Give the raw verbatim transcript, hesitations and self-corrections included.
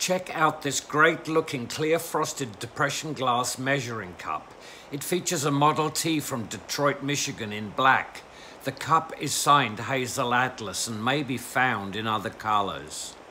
Check out this great-looking clear-frosted depression glass measuring cup. It features a Model T from Detroit, Michigan in black. The cup is signed Hazel Atlas and may be found in other colors.